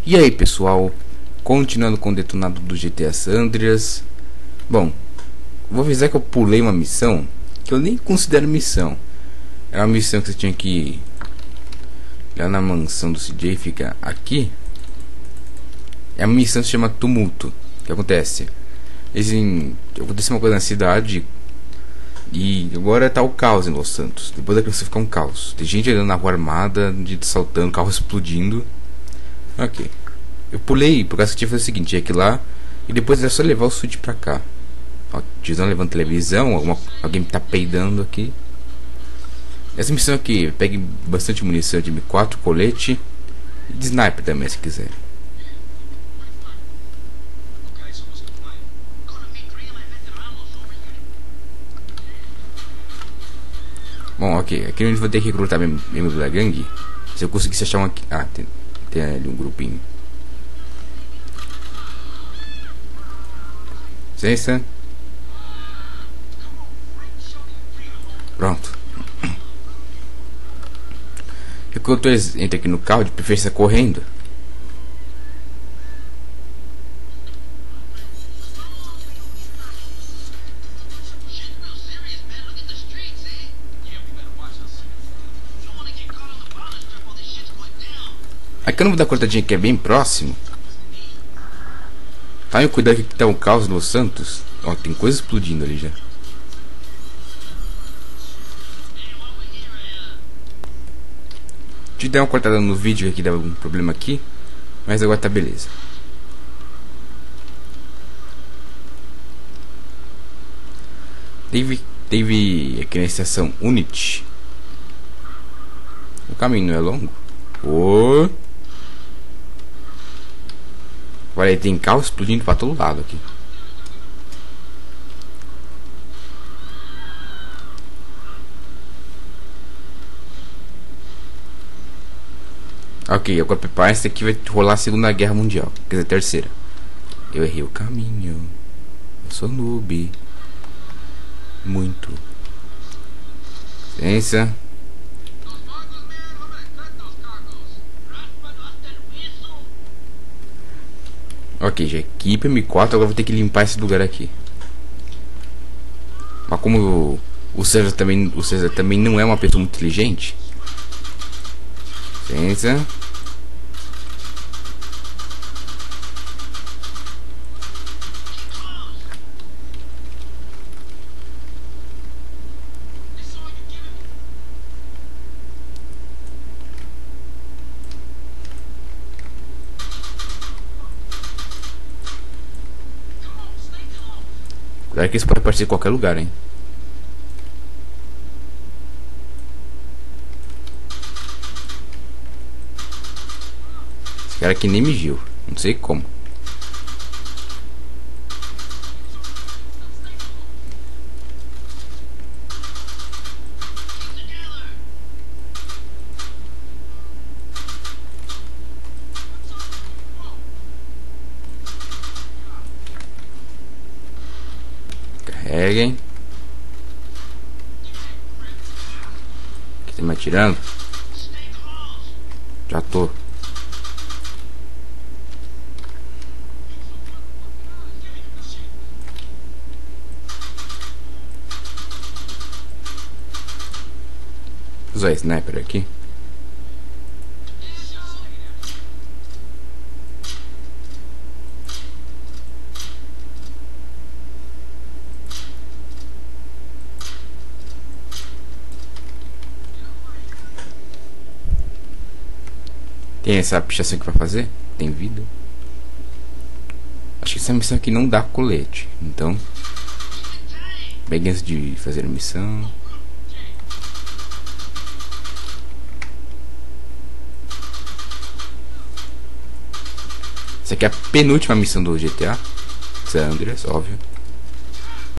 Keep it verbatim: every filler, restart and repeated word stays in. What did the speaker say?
E aí pessoal, continuando com o detonado do G T A San Andreas. Bom, vou avisar que eu pulei uma missão que eu nem considero missão. É uma missão que você tinha que ir lá na mansão do C J, fica aqui. É uma missão que se chama Tumulto. O que acontece? Esse, aconteceu uma coisa na cidade e agora tá o caos em Los Santos. Depois da criança fica um caos. Tem gente andando na rua armada, gente saltando, carro explodindo. Ok. Eu pulei por causa que tinha que fazer o seguinte: tinha que ir lá e depois era só levar o Switch pra cá. Ó, tiozão levando televisão, alguma, alguém tá peidando aqui. Essa missão aqui, pegue bastante munição de M quatro, colete e de sniper também, se quiser. Bom, ok, aqui a gente vai ter que recrutar membros da gangue. Se eu conseguisse achar um aqui. Ah, tem, tem ali um grupinho. Licença. Pronto. Enquanto eles entram aqui no carro, de preferência correndo. Aqui eu não vou dar cortadinha, que é bem próximo. Tá, cuidado que tá um caos no Los Santos. Ó, tem coisa explodindo ali já. Te dar uma cortada no vídeo aqui, dá um problema aqui. Mas agora tá beleza. Teve, teve aqui na estação Unity. O caminho não é longo. Oh. Olha aí, tem carro explodindo pra todo lado aqui. Ok, agora prepara, esse aqui vai rolar a Segunda Guerra Mundial. Quer dizer, terceira. Eu errei o caminho. Eu sou noob. Muito. Licença. Ok, já equipe M quatro, agora vou ter que limpar esse lugar aqui. Mas como o, o César também, o César também não é uma pessoa muito inteligente. Licença. Cuidado que isso pode aparecer em qualquer lugar, hein? Esse cara aqui nem me viu. Não sei como. Carreguem. Aqui tá me atirando. Já tô. Usar sniper aqui. Tem essa pichação que vai fazer? Tem vida? Acho que essa missão aqui não dá colete. Então, bem antes de fazer a missão. Essa aqui é a penúltima missão do G T A San Andreas, óbvio.